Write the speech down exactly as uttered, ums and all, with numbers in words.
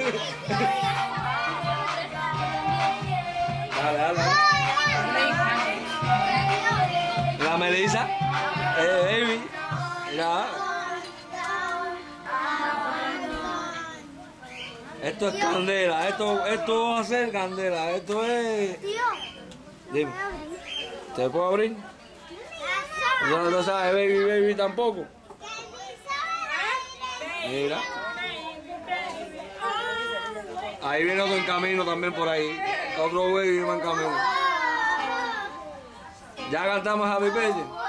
Dale, dale. La Melissa. Eh, baby. Mira. Esto es candela. Esto, esto va a ser candela. Esto es... Tío. Dime. ¿Te puedo abrir? No, no sabes, baby, baby tampoco. Mira. Ahí viene otro en camino también por ahí. Otro baby va en camino. Ya cantamos Happy Birthday.